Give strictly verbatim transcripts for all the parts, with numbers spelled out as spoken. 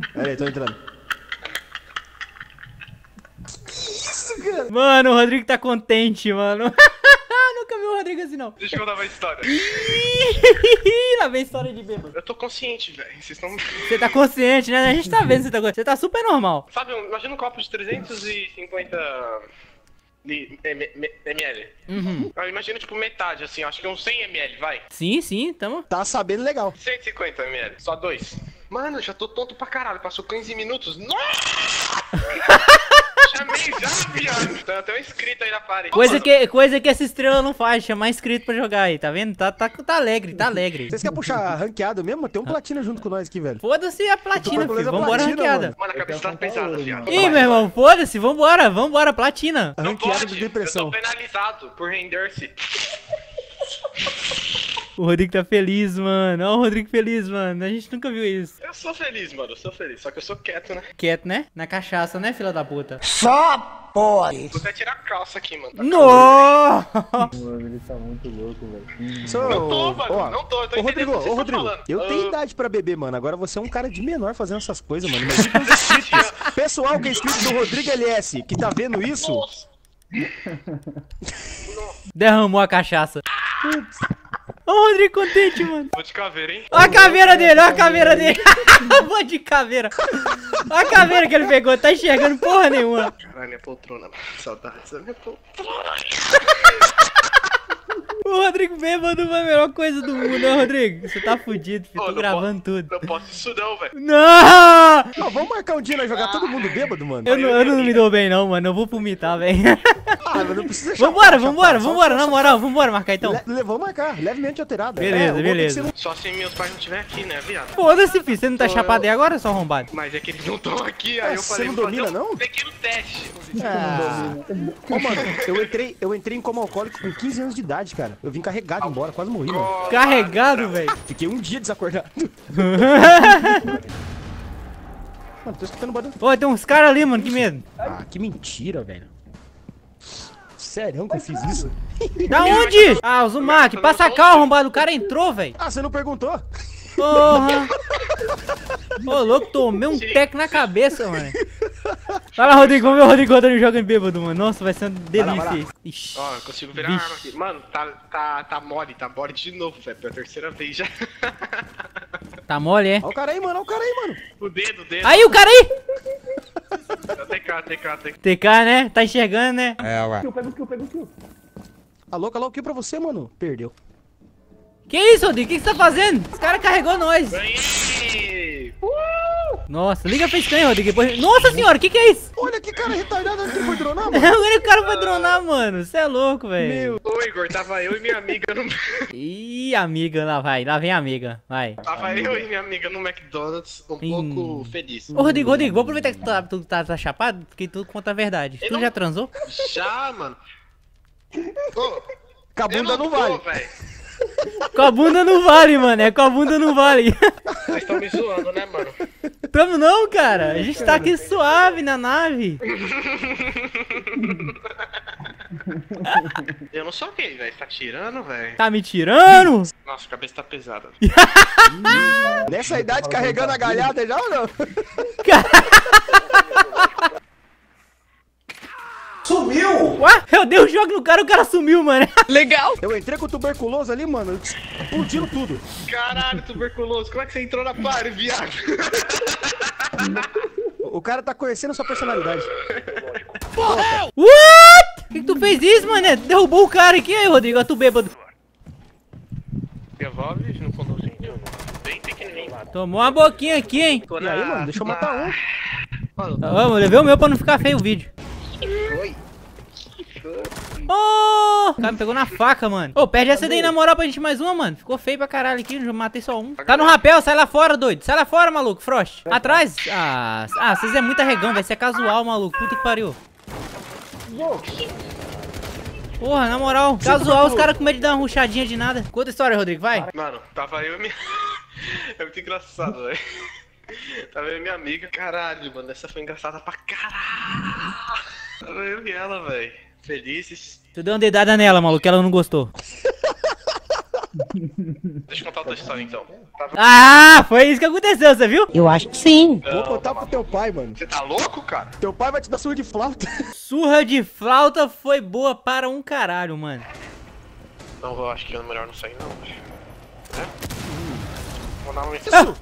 Pera aí, tô entrando. Que isso, cara? Mano, o Rodrigo tá contente, mano. Nunca vi o Rodrigo assim, não. Deixa eu contar uma história. Lá vem história de bêbado. Eu tô consciente, velho. Vocês estão... Você tá consciente, né? A gente tá vendo que você tá consciente. Você tá super normal. Sabe, imagina um copo de trezentos e cinquenta ml. Uhum. Eu imagino, tipo, metade, assim. Acho que uns cem mililitros, vai. Sim, sim, tamo. Tá sabendo legal. cento e cinquenta mililitros. Só dois. Mano, já tô tonto pra caralho. Passou quinze minutos. Nossa! Chamei já, viado. Tem até um inscrito aí na parede. Coisa que, coisa que essa estrela não faz, chamar inscrito pra jogar aí, tá vendo? Tá, tá, tá alegre, tá alegre. Vocês querem puxar ranqueado mesmo? Tem um platina junto com nós aqui, velho. Foda-se a platina, tô filho. com Vambora platina, ranqueada. mano. Mano, a cabeça tá pesada, viado. Ih, meu irmão, foda-se, vambora, vambora, platina. A Não ranqueada pode. de depressão. Eu tô penalizado por render-se. O Rodrigo tá feliz, mano. Ó o Rodrigo feliz, mano. A gente nunca viu isso. Eu sou feliz, mano. Eu sou feliz. Só que eu sou quieto, né? Quieto, né? Na cachaça, né, filha da puta? Só pode. Vou até tirar a calça aqui, mano. Tá Nossa! Mano, ele tá muito louco, velho. Sou... Não tô, mano, ó, não tô, eu tô ô, entendendo Rodrigo, o que vocês ô, Rodrigo, estão falando. eu tenho Ah. idade pra beber, mano. Agora você é um cara de menor fazendo essas coisas, mano. Imagina os inscritos. Pessoal que é inscrito do Rodrigo L S, que tá vendo isso... Nossa. Derramou a cachaça. Ó o Rodrigo contente, mano. Vou de caveira, hein? Ó a caveira dele, ó a caveira dele. Vou de caveira. Ó a caveira que ele pegou, tá enxergando porra nenhuma. Caralho, minha poltrona, mano. Saudades da minha poltrona. O Rodrigo bêbado foi a melhor coisa do mundo, né, Rodrigo? Você tá fudido, filho. Ô, Tô não gravando posso- tudo. Não posso isso não, velho. Não! Ó, vamos marcar um dia nós jogar todo mundo bêbado, mano. Eu não, eu não me dou bem não, mano. Eu vou vomitar, velho. Ah, mas não precisa chapar, Vambora, chapar, vambora, só- vambora, só- na moral, vambora marcar então. Le le- vamos marcar, levemente alterado. Beleza, É, eu vou ter que beleza. ser um- Só se meus pais não estiver aqui, né, viado? Foda-se, filho. Você não tá Tô- chapado aí agora, seu arrombado? Mas é que eles não estão aqui, aí Ah, eu você falei, não vou fazer domina, um não? pequeno teste. Ah. Ô, mano, eu entrei, eu entrei em coma alcoólico com quinze anos de idade, cara. Eu vim carregado embora, quase morri, mano. Carregado, velho. Fiquei um dia desacordado. Mano, tô escutando barulho. Pô, tem uns caras ali, mano. Que medo. Ah, que mentira, velho. Sério que eu fiz isso? Da onde? Ah, o Zumak. Passa cá, arrombado. O cara entrou, velho. Ah, você não perguntou? Porra. Ô, louco, tomei um teco na cabeça, mano. Vai lá, Rodrigo. Vamos ver o Rodrigo rodando jogando bêbado, mano. Nossa, vai ser uma delícia isso. Ixi. Ó, eu consigo virar a arma aqui. Mano, tá, tá, tá mole, tá mole de novo, velho. Pela terceira vez já. Tá mole, é? Olha o cara aí, mano, olha o cara aí, mano. O dedo, o dedo. Aí, o cara aí. T K, T K, T K. T K, né? Tá enxergando, né? Alô, alô, o que pra você, mano? Perdeu. Que isso, Rodrigo? O que que você tá fazendo? Esse cara carregou nós. Ganhei! Nossa, liga pra Scan, Rodrigo. Depois... Nossa senhora, o que que é isso? Olha que cara retardado que foi dronar, mano. Agora o cara vai dronar, mano. Você é louco, velho. Ô, Igor, tava eu e minha amiga no... Ih, amiga, lá vai. Lá vem a amiga. Vai. Tava eu e minha amiga no McDonald's, um Ih. pouco feliz. Ô, Rodrigo, Rodrigo, vou aproveitar que tu tá, tu tá, tá chapado, porque tu conta a verdade. Tu não- já transou? Já, mano. Ô, Com a eu bunda não tô, vale. velho. Com a bunda não vale, mano. É com a bunda não vale. Vocês estão me zoando, né, mano? Tamo não, cara. A gente tá aqui suave na nave. Eu não sou gay, velho. Tá tirando, velho? Tá me tirando? Nossa, a cabeça tá pesada. Nessa idade carregando a galhada já ou não? Sumiu! Ué, eu dei o jogo no cara, o cara sumiu, mano. Legal! Eu entrei com tuberculoso ali, mano. Explodiram tudo. Caralho, tuberculoso. Como é que você entrou na party, viado? O cara tá conhecendo a sua personalidade. What? Por que, que tu fez isso, mano? Derrubou o cara aqui, aí, Rodrigo. Ó, tu bêbado. Devolve no condãozinho. Bem pequenininho. Tomou uma boquinha aqui, hein? E aí, mano, deixa eu matar um. Mano, Vamos, levei o meu pra não ficar feio o vídeo. foi. Oh! O cara me pegou na faca, mano. Ô, perde essa daí na moral pra gente mais uma, mano. Ficou feio pra caralho aqui, eu matei só um. Tá no rapel, sai lá fora, doido. Sai lá fora, maluco, Frost. Atrás. Ah, ah, vocês é muito arregão, vai ser casual, maluco. Puta que pariu. Porra, na moral, casual, os caras com medo de dar uma ruchadinha de nada. Conta a história, Rodrigo, vai. Mano, tava eu e minha... É muito engraçado, velho. Tava eu e minha amiga. Caralho, mano, essa foi engraçada pra caralho. Tava eu e ela, velho. Felizes. Tu deu uma dedada nela, maluco, que ela não gostou. Deixa eu contar outra história então. Tava... Ah, foi isso que aconteceu, você viu? Eu acho que sim. Vou contar pro teu pai, mano. Você tá louco, cara? Teu pai vai te dar surra de flauta. Surra de flauta foi boa para um caralho, mano. Não, eu acho que é melhor não sair não. É? Vou dar um... Isso!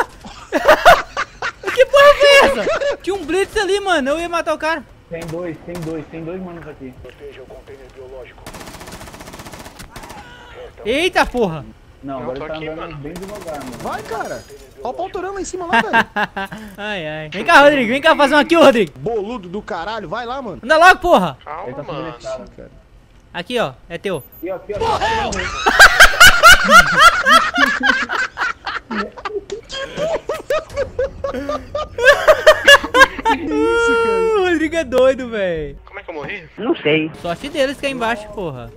Que porra foi essa? Tinha um blitz ali, mano. Eu ia matar o cara. Tem dois, tem dois, tem dois manos aqui. Eita porra. Não, Não, agora tô ele tá aqui, andando mano. bem devagar, mano. Vai, cara. Olha o pautorão lá em cima lá, velho. Ai, ai. Vem cá, Rodrigo. Vem cá fazer um aqui, Rodrigo. Boludo do caralho. Vai lá, mano. Anda logo, porra. Ele Calma, tá subindo a mano. escada. Cara. Aqui, ó. É teu. Aqui, ó, aqui, ó. Morreu! O Rodrigo é doido, velho. Como é que eu morri? Não sei. Sorte deles que é embaixo, porra.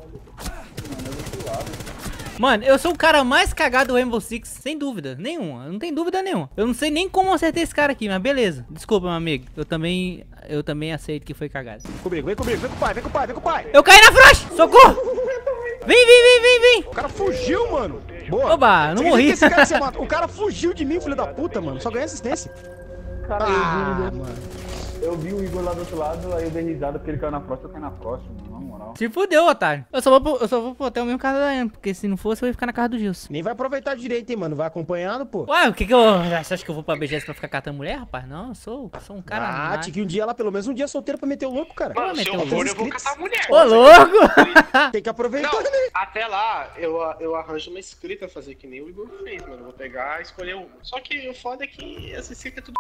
Mano, eu sou o cara mais cagado do Rainbow Six, sem dúvida nenhuma. Não tem dúvida nenhuma. Eu não sei nem como acertei esse cara aqui, mas beleza. Desculpa, meu amigo. Eu também, eu também aceito que foi cagado. Vem comigo, vem comigo. Vem com o pai, vem com o pai, vem com o pai. Eu caí na frost! Socorro! Vem, vem, vem, vem, vem! O cara fugiu, mano. Boa. Oba, não Você morri. acredita que esse cara se mata? O cara fugiu de mim, filho da puta, mano. Só ganhei assistência. Cara, Ah, eu, vi, mano. eu vi o Igor lá do outro lado, aí eu dei risada porque ele caiu na próxima, eu caí na próxima, mano, na moral. Se fudeu, otário. Eu só vou pro, eu só vou pro hotel mesmo casa da Ana, porque se não fosse eu ia ficar na casa do Gilson. Nem vai aproveitar direito, hein, mano. Vai acompanhando, pô. Ué, o que que eu... Você acha que eu vou pra B G S pra ficar catando mulher, rapaz? Não, eu sou, sou um cara... Ah, mais- tinha que um dia lá, pelo menos um dia solteiro pra meter o louco, cara. Mano, se meteu eu um for, eu vou inscritos. catar mulher. Ô, louco! Tem que aproveitar, Não, né? até lá eu, eu arranjo uma inscrita fazer que nem o Igor fez, mano. Eu vou pegar e escolher um. Só que o foda é que essa inscrita é tudo.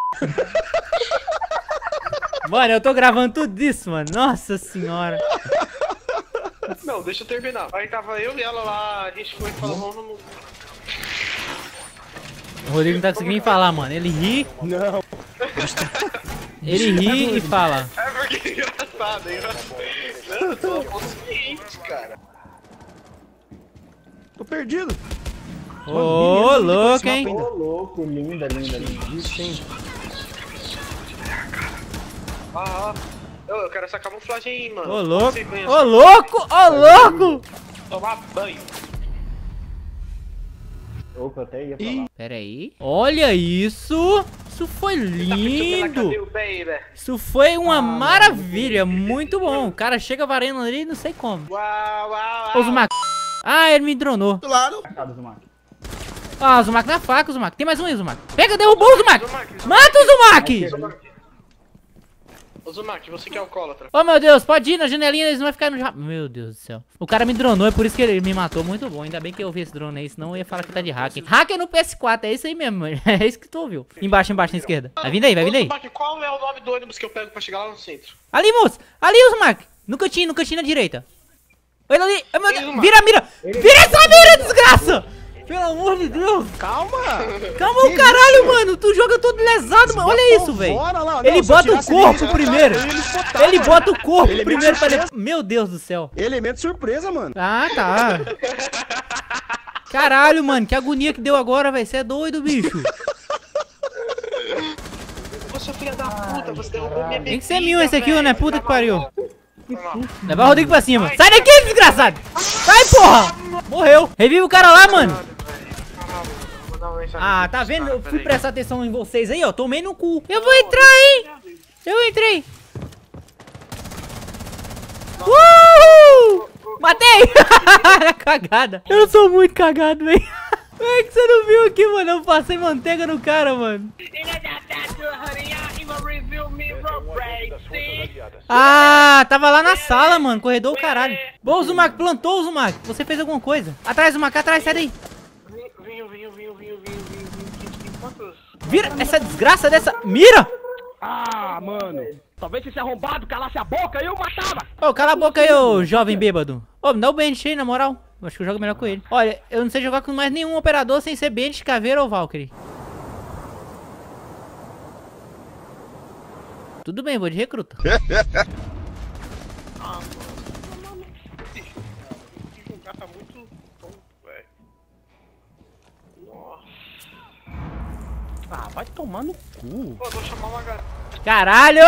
Mano, eu tô gravando tudo isso, mano. Nossa senhora. Não, deixa eu terminar. Aí tava eu e ela lá, a gente foi e falou, vamos no. O Rodrigo não tá conseguindo nem falar, mano. Ele ri, Não. ele ri e fala. É porque é engraçado, é engraçado. Não, eu tô consciente, cara. Tô perdido. Ô, louco, hein? Ô, louco, linda, linda, linda. Isso, hein? Ah, ah. Eu, eu quero essa camuflagem aí, mano. Ô, louco. Você ganha Ô, louco, ô, louco. tomar banho. Opa, eu até ia Ih. falar. Pera aí. Olha isso. Isso foi lindo. Cadê o baby? Isso foi uma maravilha. Muito bom. O cara chega varando ali, não sei como. Uau, uau, Ô, uau. Zumak. Ah, ele me dronou. Sacado, Zumak. Ah, o Zumak na faca, Zumak. Tem mais um aí, Zumak. Pega, derrubou o Zumak. Mata o Zumak. Ô Zumak, você que é alcoólatra. Oh, meu Deus, pode ir na janelinha, eles não vão ficar no... ja- Meu Deus do céu. O cara me dronou, é por isso que ele me matou. Muito bom, ainda bem que eu vi esse drone aí, senão eu ia falar que tá de hacker. Hacker no P S quatro, é isso aí mesmo. É isso que tu ouviu. Embaixo, embaixo, na esquerda. Vai vindo aí, vai vindo aí. Ô Zumak, qual é o nome do ônibus que eu pego pra chegar lá no centro? Ali, moço. Ali, o Zumak. No cantinho, no cantinho na direita. Olha ali. Ai, meu Ei, Deus. Zumak. Vira, mira. Vira essa mira, desgraça. Pelo amor de Deus. Calma. Calma o caralho, mano. Tu joga todo lesado, mano. Olha isso, velho. Bora lá. Não, Ele se eu bota o tirasse corpo ele, primeiro. ele ia botar, Ele mano. bota o corpo Ele é primeiro pra meio ele... Meu Deus do céu. Elemento surpresa, mano. Ah, tá. Caralho, mano, que agonia que deu agora, velho. Você é doido, bicho. Ô, seu filho da puta, você derrubou minha bebida. Tem que ser mil esse aqui, velho. né? Puta que pariu. Não. Levar o Rodrigo pra cima. Sai daqui, desgraçado. Sai, porra. Morreu. Revive o cara lá, mano. Vou dar uma mensagem Ah, aqui tá pros vendo? caras, Eu fui peraí. prestar atenção em vocês aí, ó. Tomei no cu. Eu vou entrar, hein. Eu entrei. Uhul. Matei. Cagada. Eu sou muito cagado, velho. É que você não viu aqui, mano. Eu passei manteiga no cara, mano. Ah, tava lá na sala, mano. Corredor, caralho. Bom, Zumak, plantou o Zumak. Você fez alguma coisa. Atrás, Zumak, atrás, sai daí. Vinho, vinho, vinho, vinho, vinho, vinho, vinho. Tem quantos? Vira essa desgraça dessa... Mira! Ah, mano. Talvez esse arrombado calasse a boca e eu matava. Ô, cala a boca aí, ô jovem bêbado. Ô, me dá o Bandit aí, na moral. Eu acho que eu jogo melhor com ele. Olha, eu não sei jogar com mais nenhum operador sem ser Bandit, Caveira ou Valkyrie. Tudo bem, vou de recruta. Ah, mano. Esse lugar tá muito bom, velho. Nossa. Ah, vai tomar no cu. Pô, eu vou chamar uma galera. Caralho!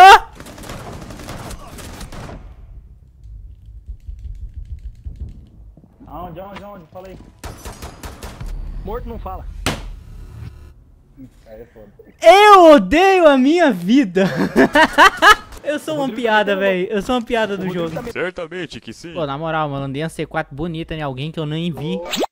Aonde, aonde, aonde? Fala aí. Morto não fala. Aí é foda. Eu odeio a minha vida. Eu sou uma piada, velho. Eu sou uma piada do jogo. Certamente que sim. Pô, na moral, mano, andei uma C quatro bonita em alguém que eu nem vi.